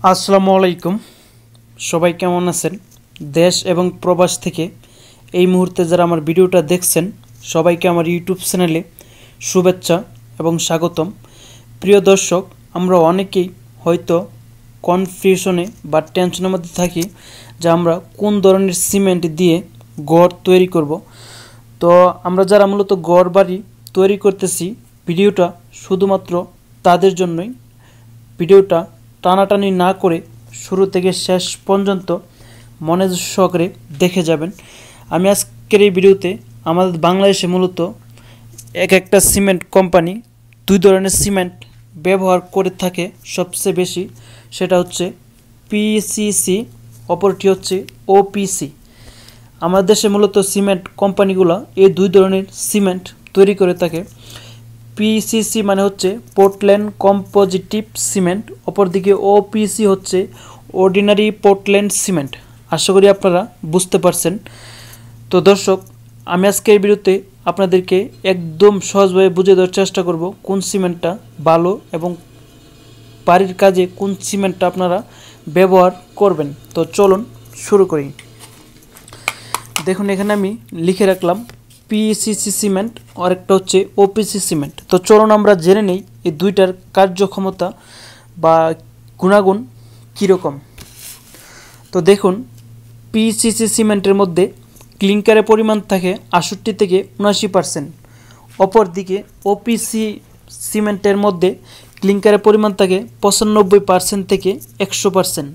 আসসালামু আলাইকুম। সবাই কেমন আছেন? দেশ এবং প্রবাস থেকে এই মুহূর্তে যারা আমার ভিডিওটা দেখছেন সবাইকে আমার ইউটিউব চ্যানেলে শুভেচ্ছা এবং স্বাগতম। প্রিয় দর্শক, আমরা অনেকেই হয়তো কনফিউশনে বা টেনশনের মধ্যে থাকি যে আমরা কোন ধরনের সিমেন্ট দিয়ে ঘর তৈরি করব। তো আমরা যারা মূলত ঘর বাড়ি তৈরি করতেছি, ভিডিওটা শুধুমাত্র তাদের জন্যই। ভিডিওটা টানাটানি না করে শুরু থেকে শেষ পর্যন্ত মনোযোগ সহকারে দেখে যাবেন। আমি আজকের এই ভিডিওতে আমাদের বাংলাদেশে মূলত একটা সিমেন্ট কোম্পানি দুই ধরনের সিমেন্ট ব্যবহার করে থাকে সবচেয়ে বেশি, সেটা হচ্ছে পিসিসি, অপরটি হচ্ছে ওপিসি। আমাদের দেশে মূলত সিমেন্ট কোম্পানিগুলো এই দুই ধরনের সিমেন্ট তৈরি করে থাকে। পিসিসি মানে হচ্ছে পোর্টল্যান্ড কম্পোজিটিভ সিমেন্ট, অপরদিকে ওপিসি হচ্ছে অর্ডিনারি পোর্টল্যান্ড সিমেন্ট। আশা করি আপনারা বুঝতে পারছেন। তো দর্শক, আমি আজকে এই ভিডিওতে আপনাদেরকে একদম সহজভাবে বুঝে দেওয়ার চেষ্টা করব কোন সিমেন্টটা ভালো এবং বাড়ির কাজে কোন সিমেন্টটা আপনারা ব্যবহার করবেন। তো চলুন শুরু করি। দেখুন, এখানে আমি লিখে রাখলাম পিসিসি সিমেন্ট আর একটা হচ্ছে ওপিসি সিমেন্ট। তো চলুন আমরা জেনে নেই এই দুইটার কার্যক্ষমতা বা গুণাগুণ কীরকম। তো দেখুন, পিসিসি সিমেন্টের মধ্যে ক্লিংকারের পরিমাণ থাকে 68 থেকে 79%। অপরদিকে ওপিসি সিমেন্টের মধ্যে ক্লিংকারের পরিমাণ থাকে 95% থেকে 100%।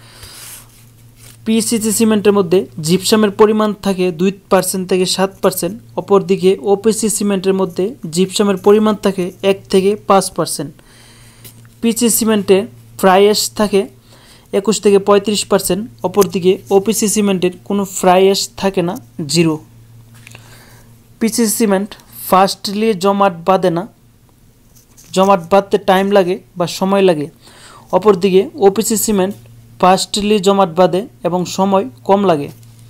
পিসিসি সিমেন্টের মধ্যে জিপসামের পরিমাণ থাকে 2% থেকে 7%। অপরদিকে ওপিসি সিমেন্টের মধ্যে জিপসামের পরিমাণ থাকে 1 থেকে 5%। পিসি সিমেন্টে ফ্রাই অ্যাশ থাকে 21 থেকে 35%। অপরদিকে ওপিসি সিমেন্টের কোনো ফ্রাই অ্যাশ থাকে না, 0। পিসি সিমেন্ট ফাস্টলি জমাট বাঁধে না, জমাট বাঁধতে টাইম লাগে বা সময় লাগে। অপরদিকে ওপিসি সিমেন্ট ফাস্টলি জমাট বাঁধে এবং সময় কম লাগে।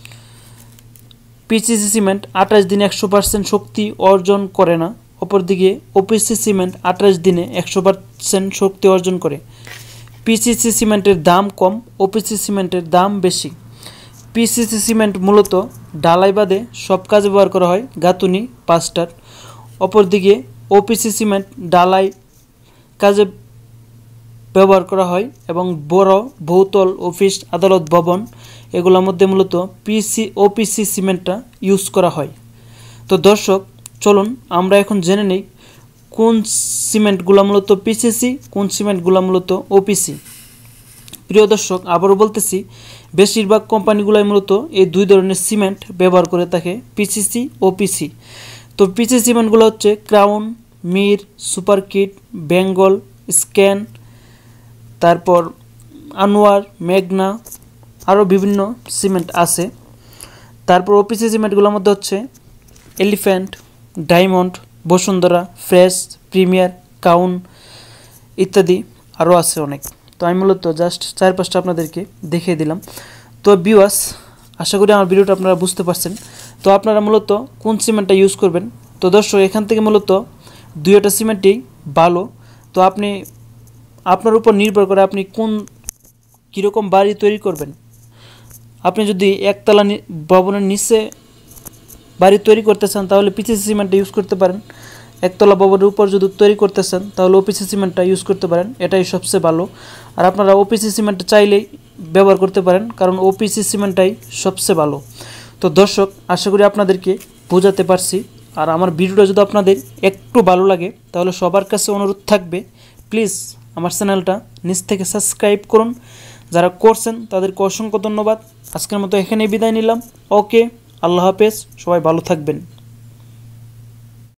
পিসিসি সিমেন্ট 28 দিনে 100% শক্তি অর্জন করে না। অপরদিকে ওপিসি সিমেন্ট 28 দিনে 100% শক্তি অর্জন করে। পিসিসি সিমেন্টের দাম কম, ওপিসি সিমেন্টের দাম বেশি। পিসিসি সিমেন্ট মূলত ঢালাই বাদে সব কাজে ব্যবহার করা হয়, গাঁথুনি, প্লাস্টার। অপরদিকে ওপিসি সিমেন্ট ঢালাই কাজে ব্যবহার করা হয় এবং বড় বহুতল অফিস, আদালত, ভবন এগুলোর মধ্যে মূলত ওপিসি সিমেন্টটা ইউজ করা হয়। তো দর্শক, চলুন আমরা এখন জেনে নেই কোন সিমেন্টগুলো মূলত পিসিসি, কোন সিমেন্টগুলো মূলত ওপিসি। প্রিয় দর্শক, আবারও বলতেছি, বেশিরভাগ কোম্পানিগুলোই মূলত এই দুই ধরনের সিমেন্ট ব্যবহার করে থাকে, পিসিসি, ওপিসি। তো পিসি সিমেন্টগুলো হচ্ছে Crown, Mir, Supercrete, Bengal, Scan, তারপর আনোয়ার, মেঘনা, আরও বিভিন্ন সিমেন্ট আছে। তারপর ওপিসি সিমেন্টগুলোর মধ্যে হচ্ছে Elephant, Diamond, Bashundhara, Fresh, Premier, Crown ইত্যাদি আরও আছে অনেক। তো আমি মূলত জাস্ট 4-5টা আপনাদেরকে দেখিয়ে দিলাম। তো ভিউয়ার্স, আশা করি আমার ভিডিওটা আপনারা বুঝতে পারছেন। তো আপনারা মূলত কোন সিমেন্টটা ইউজ করবেন। তো দর্শক, এখান থেকে মূলত দুইটা সিমেন্টই ভালো। তো আপনি আপনার উপর নির্ভর করে আপনি কীরকম বাড়ি তৈরি করবেন। আপনি যদি একতলা ভবনের নিচে বাড়ি তৈরি করতে চান তাহলে পিসিসি সিমেন্টটা ইউজ করতে পারেন। একতলা ভবনের উপর যদি তৈরি করতে চান তাহলে ওপিসি সিমেন্টটা ইউজ করতে পারেন, এটাই সবচেয়ে ভালো। আর আপনারা ওপিসি সিমেন্টটা চাইলেই ব্যবহার করতে পারেন, কারণ ওপিসি সিমেন্টটাই সবচেয়ে ভালো। তো দর্শক, আশা করি আপনাদেরকে বোঝাতে পারছি। আর আমার ভিডিওটা যদি আপনাদের একটু ভালো লাগে তাহলে সবার কাছে অনুরোধ থাকবে, প্লিজ আমার চ্যানেলটা নিচ থেকে সাবস্ক্রাইব করুন। যারা করছেন তাদেরকে অসংখ্য ধন্যবাদ। আজকের মতো এখানেই বিদায় নিলাম। ওকে, আল্লাহ হাফেজ, সবাই ভালো থাকবেন।